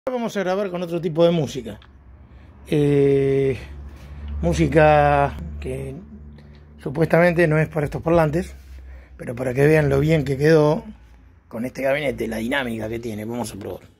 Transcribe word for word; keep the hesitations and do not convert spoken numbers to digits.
Vamos a grabar con otro tipo de música. Eh, música que supuestamente no es para estos parlantes, pero para que vean lo bien que quedó con este gabinete, la dinámica que tiene. Vamos a probar.